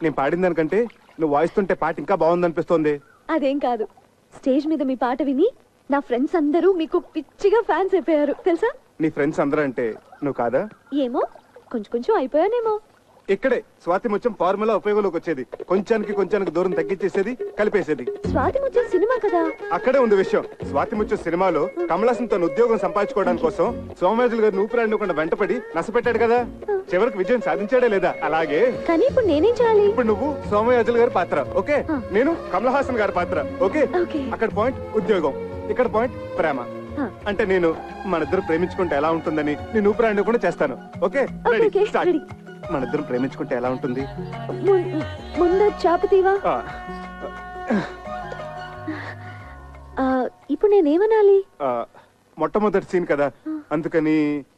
నేను పాడిన దానికంటే నువ్వు వాయిస్తుంటే పాట ఇంకా బాగుందనిపిస్తోంది. అదేం కాదు, స్టేజ్ మీద మీ పాట విని నా ఫ్రెండ్స్ అందరూ మీకు పిచ్చిగా ఫ్యాన్స్ అయిపోయారు తెలుసా. నీ ఫ్రెండ్స్ అందరూ అంటే నువ్వు కాదా? ఏమో, కొంచెం కొంచెం అయిపోయానేమో. ఇక్కడే స్వాతి ముత్యం ఫార్ములా ఉపయోగంలోకి వచ్చేది. కొంచానికి దూరం తగ్గించేసేది, కలిపేసేది. స్వాతి ముత్యం సినిమా కదా. అక్కడే ఉంది విషయం. స్వాతి ముత్యం సినిమాలో కమలాసన్ తన ఉద్యోగం సంపాదించుకోవడానికి కోసం సోమయాజులు గారిని ఊపిరాడకుండా వెంటపడి నష్టపెట్టాడు కదా. చివరికి విజయం సాధించాడే లేదా? అలాగే కానీ ఇప్పుడు నేనేం చేయాలి? ఇప్పుడు నువ్వు సోమయాజులు గారి పాత్ర, ఓకే? నేను కమల్ హాసన్ గారి పాత్ర, ఓకే? అక్కడ పాయింట్ ఉద్యోగం, ఇక్కడ పాయింట్ ప్రేమ. అంటే నేను మనిద్దరు ప్రేమించుకుంటే ఎలా ఉంటుందని నేను ఊపిరాడకుండా చేస్తాను, ఓకే? మనిద్దరం ప్రేమించుకుంటే ఎలా ఉంటుంది? ముందు చాపతీవా. ఇప్పుడు నేనేమనాలి? మొట్టమొదటి సీన్ కదా, అందుకని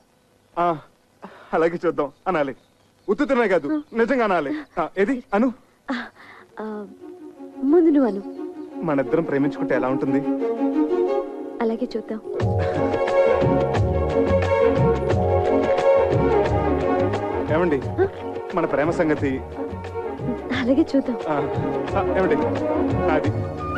అలాగే చూద్దాం అనాలి. ఉత్తుతున్నాయి కాదు, నిజంగా అనాలి. ఏది అను? ముందు నువ్వు అను. మనిద్దరం ప్రేమించుకుంటే ఎలా ఉంటుంది? అలాగే చూద్దాం. ఏమండి, మన ప్రేమ సంగతి అలాగే చూద్దాం. ఏమండి, అది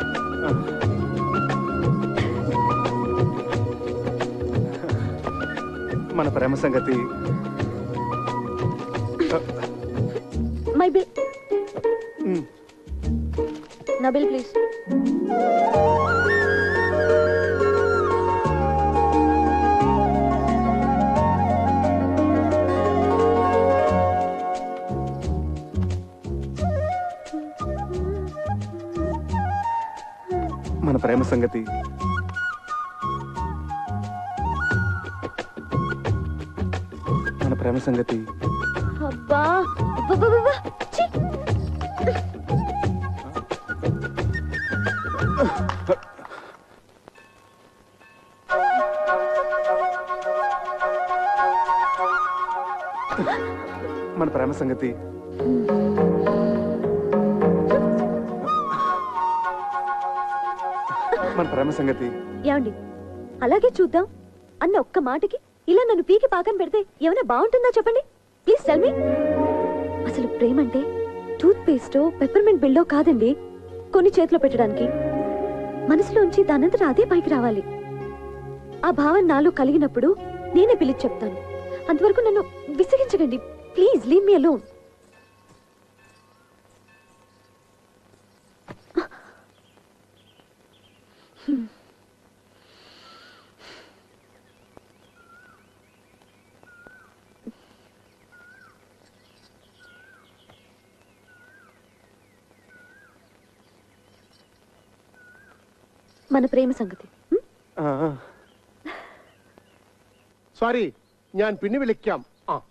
మన ప్రేమ సంగతి. My bill. నా బిల్ ప్లీజ్. మన ప్రేమ సంగతి. మన ప్రేమ సంగతి. అబ్బా మన ప్రేమ సంగతి. మన ప్రేమ సంగతి. ఏమండి, అలాగే చూద్దాం అన్న ఒక్క మాటకి ఇలా నన్ను పీకి పాకం పెడితే ఏమైనా బాగుంటుందా చెప్పండి ప్లీజ్ టెల్ మీ. అసలు ప్రేమ అంటే టూత్ పేస్టో పెప్పర్మెంట్ బిల్డో కాదండి. కొన్ని చేతిలో పెట్టడానికి మనసులోంచి దానంతట అదే పైకి రావాలి. ఆ భావన నాలో కలిగినప్పుడు నేనే పిలిచి చెప్తాను. అంతవరకు నన్ను విసిగించకండి ప్లీజ్, లీవ్ మీ అలోన్. మన ప్రేమ సంగతి. సారీ, ഞാൻ പിന്നെ വിളിക്കാം.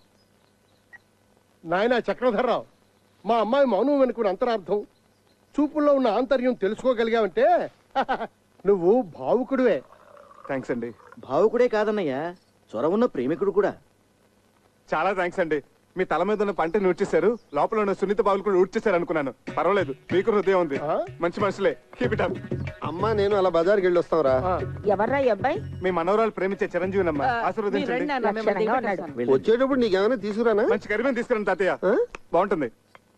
నాయన చక్రధర్రావు, మా అమ్మాయి మౌనం వెనుకున్న అంతరార్థం, చూపుల్లో ఉన్న ఆంతర్యం తెలుసుకోగలిగావంటే నువ్వు భావుకుడివే. థ్యాంక్స్ అండి. భావుకుడే కాదన్నయ్యా, చొరవున్న ప్రేమికుడు కూడా. చాలా థ్యాంక్స్ అండి. మీ తల మీద ఉన్న పంటని ఊడ్చేశారు, లోపల ఉన్న సున్నిత బాబులు కూడా ఊడ్చేశారు అనుకున్నాను. పర్వాలేదు, మీకు హృదయం ఉంది. మంచి మనుషులే. Keep it up. అమ్మా, నేను అలా బజార్కి వెళ్ళి వస్తావురా. ఎవర్రా ఈ అబ్బాయి? మీ మనవరాలు ప్రేమించే చిరంజీవినమ్మా, ఆశీర్వదించండి. వచ్చేటప్పుడు నీకేమైనా తీసుకురానా? మంచి కరిమేం తీసుకురండి తాతయ్య, బాగుంటుంది.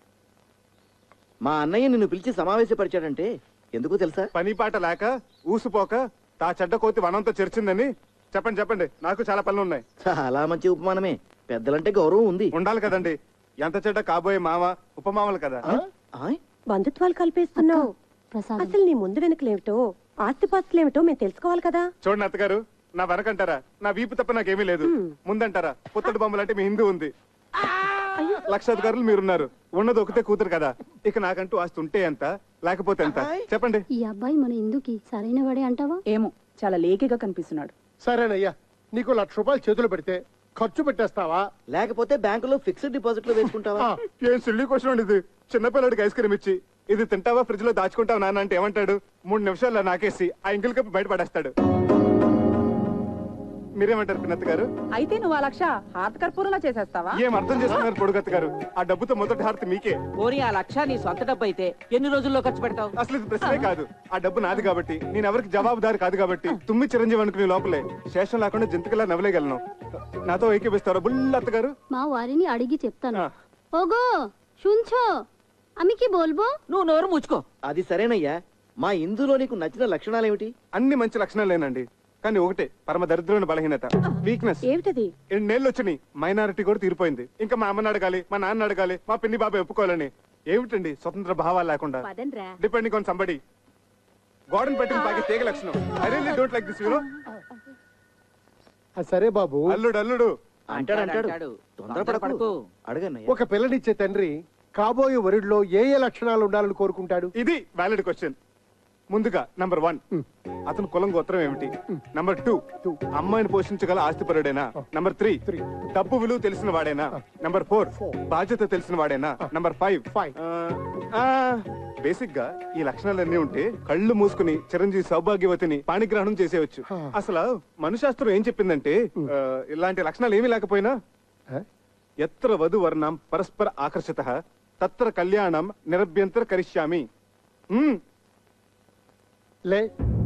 మా అన్నయ్య నిన్ను పిలిచి సమావేశపరిచాడంటే ఎందుకు తెలుసా? పని పాట లేక ఊసుపోక తా చెడ్డ కోతి వనంతో చెరిచిందని చెప్పండి. చెప్పండి, నాకు చాలా పనులు ఉన్నాయి. చాలా మంచి ఉపమానమే. పెద్దలంటే గౌరవం ఉంది, ఉండాలి కదండి. ఎంత చెడ్డ కాబోయే మామ ఉపమామలు కదా. బంధుత్వాలు కలిపేస్తున్నావు. అసలు నీ ముందు వెనుకలేమిటో, ఆస్తిపాస్తులేమిటో మేము తెలుసుకోవాలి కదా. చూడండి అత్తగారు, నా వెనకంటారా నా వీపు తప్ప నాకేమీ లేదు. ముందంటారా పుత్తడి బొమ్మలంటే మీ హిందూ ఉంది. లక్షాధికారులు మీరున్నారు. ఉన్నది ఒకతే కూతురు కదా. ఇక నాకంటూ ఆస్తి ఉంటే ఎంత, లేకపోతే ఎంత చెప్పండి. ఈ అబ్బాయి మన ఇందుకి సరైన వాడే అంటావా? ఏమో, చాలా లేకిగా కనిపిస్తున్నాడు. సరేనయ్యా, నీకు 1,00,000 రూపాయలు చేతులు పెడితే ఖర్చు పెట్టేస్తావా, లేకపోతే బ్యాంకులో ఫిక్స్డ్ డిపాజిట్ లో వేసుకుంటావా? ఏం సిల్లీ క్వశ్చన్ ఇది. చిన్నపిల్లడికి ఐస్ క్రీమ్ ఇచ్చి ఇది తింటావా ఫ్రిడ్జ్ లో దాచుకుంటావా నాన్న అంటే ఏమంటాడు? 3 నిమిషాల్లో నాకేసి ఆ ఇంగిల్ కప్పు బయటపడేస్తాడు. మీరేమంటారు పిన్నత్త గారు? అయితే నువ్వు 1,00,000 హాత్ కర్పూరంలా చేసేస్తావా? ఏం అర్థం చేసుకున్నారు పొడుగత్త గారు? ఆ డబ్బుతో మొదటి హారతి మీకే. ఓరి, ఆ 1,00,000 నీ సొంత డబ్బు అయితే ఎన్ని రోజుల్లో ఖర్చు పెడతావు? అసలు ఇది ప్రశ్నే కాదు. ఆ డబ్బు నాది కాబట్టి, నేను ఎవరికి జవాబుదారి కాదు కాబట్టి తుమ్మి చిరంజీవి అనుకునే లోపలే శేషం లేకుండా జంతుకలా నవ్వలేగలను. నాతో ఏకీపిస్తారా బుల్లత్త గారు? మా వారిని అడిగి చెప్తాను. ఓగో షుంచో, అమ్మికి బోల్బో. నువ్వు నోరు ముచ్చుకో. అది సరేనయ్యా, మా ఇందులో నీకు నచ్చిన లక్షణాలు ఏమిటి? అన్ని మంచి లక్షణాలేనండి, కానీ ఒకటే పరమ దరిద్రమైన బలహీనత, వీక్నెస్. ఏమిటది? 2 నెలలు వచ్చినాయి, మైనారిటీ కూడా తీరిపోయింది. ఇంకా మా అమ్మని అడగాలి, మా నాన్న అడగాలి, మా పిన్ని బాబాయ్ ఒప్పుకోవాలని. ఏమిటండి స్వతంత్ర భావాలు లేకుండా, డిపెండింగ్ ఆన్ సంబడి. గోడను పెట్టిన బాగా తీగ లక్షణం. I really don't like this, you know. సరే బాబు, అల్లుడు అంటాడు. తొందరపడకు, అడగన్నయ్య. ఒక పిల్లనిచ్చే తండ్రి కాబోయే వరుడిలో ఏ ఏ లక్షణాలు ఉండాలని కోరుకుంటాడు? ఇది వ్యాలిడ్ క్వశ్చన్. ముందుగా నంబర్ 1, అతను కులం గోత్రం ఏమిటి? నంబర్ 2, అమ్మాయిని పోషించగల ఆస్తిపరుడేనా? నంబర్ 3, డబ్బు విలువ తెలిసిన వాడేనా? నంబర్ 4, బాధ్యత తెలిసిన వాడేనా? నంబర్ 5, బేసిక్ గా ఈ లక్షణాలన్నీ ఉంటే కళ్ళు మూసుకుని చిరంజీవి సౌభాగ్యవతిని పాణిగ్రహణం చేసేయచ్చు. అసలు మనుశాస్త్రం ఏం చెప్పిందంటే, ఇలాంటి లక్షణాలు ఏమీ లేకపోయినా ఎత్ర వధు వర్ణం పరస్పర ఆకర్షిత తత్ర కళ్యాణం నిరభ్యంతర కరిష్యామి. లే,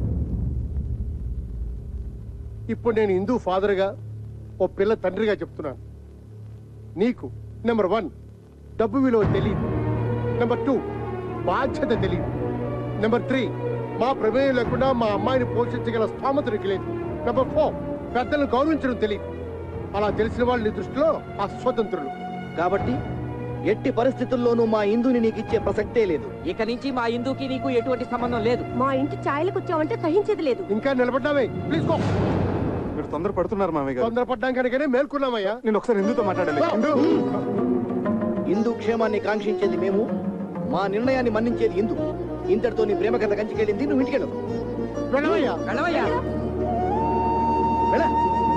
ఇప్పుడు నేను హిందూ ఫాదర్గా, ఓ పిల్ల తండ్రిగా చెప్తున్నాను. నీకు నెంబర్ 1 డబ్బు విలువ తెలియదు. నెంబర్ 2 బాధ్యత తెలియదు. నెంబర్ 3 మా ప్రమేయం లేకుండా మా అమ్మాయిని పోషించగల స్థామత నీకు లేదు. నెంబర్ 4 పెద్దలను గౌరవించడం తెలియదు. అలా తెలిసిన వాళ్ళు నీ దృష్టిలో అస్వతంత్రులు. కాబట్టి ఎట్టి పరిస్థితుల్లోనూ మా ఇందుని నీకు ఇచ్చే ప్రసక్తే లేదు. ఇక నుంచి మా ఇందుకి నీకు ఎటువంటి సంబంధం లేదు. మా ఇంటి ఛాయలకు వచ్చావంటే సహించేది లేదు. ఇంకా నిలబడ్డావే, ప్లీజ్ గో. మీరు తొందర పడుతున్నారు మామయ్య గారు. తొందరపడ్డాం కనుకనే మేల్కొన్నామయ్యా. నేను ఒకసారి హిందూతో మాట్లాడాలి. హిందూ క్షేమాన్ని కాంక్షించేది మేము, మా నిర్ణయాన్ని మన్నించేది హిందూ. ఇంతటితో నీ ప్రేమ కథ కంచికెళ్ళింది, నువ్వు ఇంటికెళ్ళు. వెళ్ళవయ్యా. వెళ్ళవయ్యా. వెళ్ళ.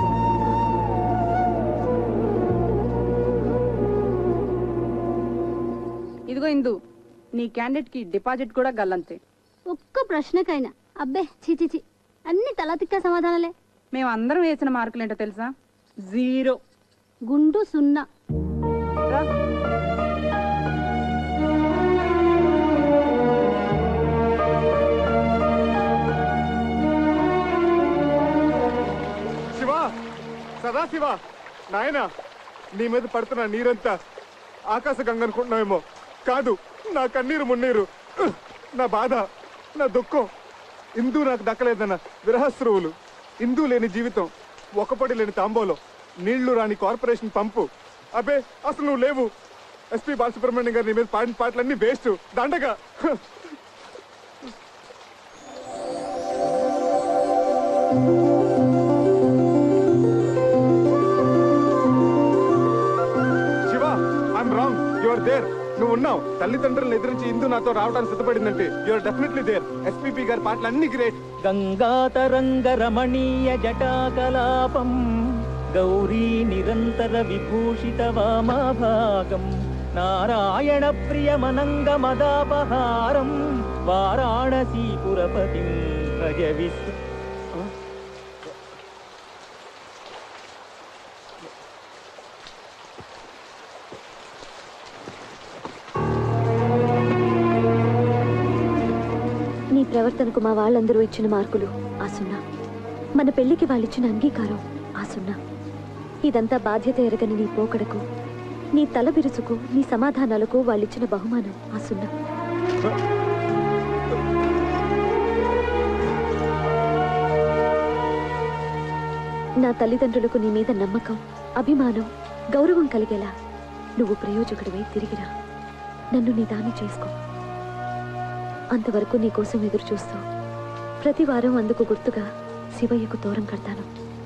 ఇదిగో ఇందు, నీ క్యాండిడేట్ కి డిపాజిట్ కూడా గల్లంతే. ఒక్క ప్రశ్నకైనా అబ్బే చిచి అన్ని తలతిక్క సమాధానాలే. మేము అందరం వేసిన మార్కులు ఏంటో తెలుసా? 0. గుండు 0. రా. శివ, సదాశివ, నాయనా, నీ మీద పడుతున్న నీరంతా ఆకాశ గంగ అనుకుంటున్నావేమో. కాదు, నా కన్నీరు మున్నీరు, నా బాధ, నా దుఃఖం. ఇందూ నాకు దక్కలేదన్న విరహస్రువులు, ఇందూ లేని జీవితం, ఒకపడి లేని తాంబోలో, నీళ్లు రాని కార్పొరేషన్ పంపు. అబ్బే, అసలు నువ్వు లేవు. ఎస్పీ బాలసుబ్రహ్మణ్యం గారు నీ మీద పాడిన పాటలన్నీ వేస్ట్, దండగా. Shiva, I'm wrong, you are there. నువ్వు ఉన్నావు. తల్లిదండ్రులను ఎదిరించి ఇందు నాతో రావడానికి సిద్ధపడిందంటే you are definitely there. SPP గారి పాటలు అన్ని గ్రేట్. గంగాతరంగ రమణీయ జటాకలాపం గౌరీ నిరంతర విభూషిత వామభాగం నారాయణ ప్రియమనంగ మదాపహారం వారాణసీపురపతిం భజ విశ్వ. నీ ప్రవర్తనకు మా వాళ్ళందరూ ఇచ్చిన మార్కులు ఆ 0. మన పెళ్లికి వాళ్ళిచ్చిన అంగీకారం ఆ 0. ఇదంతా బాధ్యత ఎరగని నీ పోకడకు, నీ తల బిరుసుకు, నీ సమాధానాలకు వాళ్ళిచ్చిన బహుమానం ఆ 0. నా తల్లిదండ్రులకు నీ మీద నమ్మకం, అభిమానం, గౌరవం కలిగేలా నువ్వు ప్రయోజకుడివై తిరిగిరా. నన్ను నీ దాన్ని చేసుకో. అంతవరకు నీ కోసం ఎదురు చూస్తూ ప్రతి వారం అందుకు గుర్తుగా శివయ్యకు తోరం కడతాను.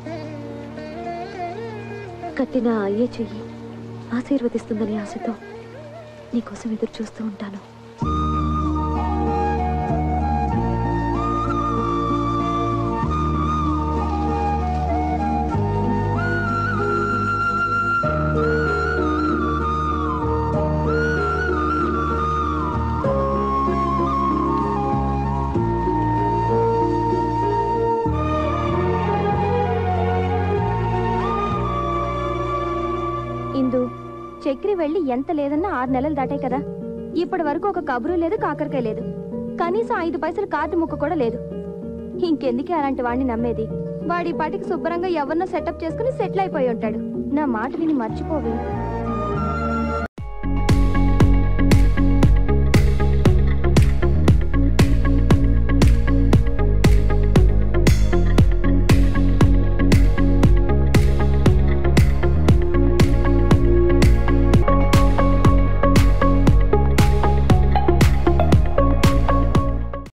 కట్టిన అయ్యే చెయ్యి ఆశీర్వదిస్తుందని ఆశతో నీకోసం ఎదురు చూస్తూ ఉంటాను. చక్రి వెళ్ళి ఎంత లేదన్నా 6 నెలలు దాటాయి కదా. ఇప్పటి వరకు ఒక కబురు లేదు, కాకరకాయ లేదు, కనీసం 5 పైసలు కార్డు ముక్క కూడా లేదు. ఇంకెందుకే అలాంటి వాడిని నమ్మేది? వాడి పాటికి శుభ్రంగా ఎవరినో సెటప్ చేసుకుని సెటిల్ అయిపోయి ఉంటాడు. నా మాట విని మర్చిపోవే.